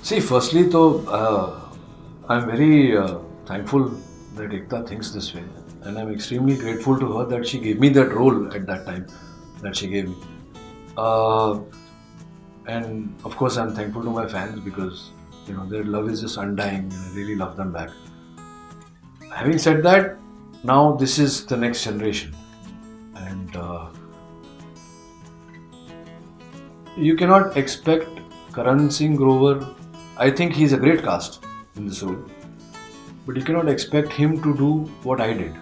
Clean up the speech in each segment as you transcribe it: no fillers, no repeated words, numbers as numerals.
See, firstly, though, I'm very thankful that Ekta thinks this way, and I'm extremely grateful to her that she gave me that role at that time that she gave me. Uh, and of course, I'm thankful to my fans because their love is just undying, and I really love them back. Having said that, now this is the next generation, and you cannot expect Karan Singh Grover. I think he's a great cast in this role, but you cannot expect him to do what I did.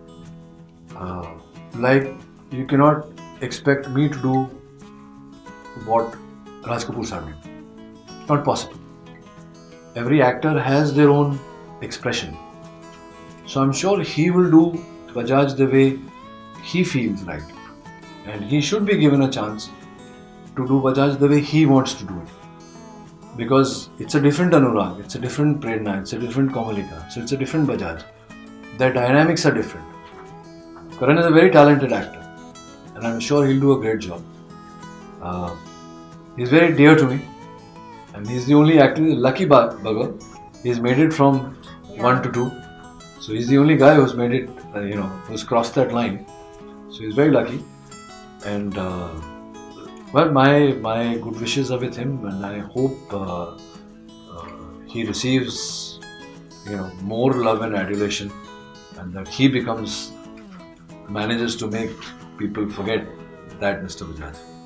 Like you cannot expect me to do what Raj Kapoor sir did. It's not possible. Every actor has their own expression, so I'm sure he will do Bajaj the way he feels right, and he should be given a chance to do Bajaj the way he wants to do it. Because it's a different Anurag, it's a different Prerna, it's a different Kamalika, so it's a different Bajaj. Their dynamics are different. Karan is a very talented actor, and I'm sure he'll do a great job. He's very dear to me, and he's the only actor, lucky bugger. He's made it from 1 to 2, so he's the only guy who's made it, who's crossed that line. So he's very lucky, and well, my good wishes are with him, and I hope he receives more love and adulation, and that he manages to make people forget that Mr. Bajaj.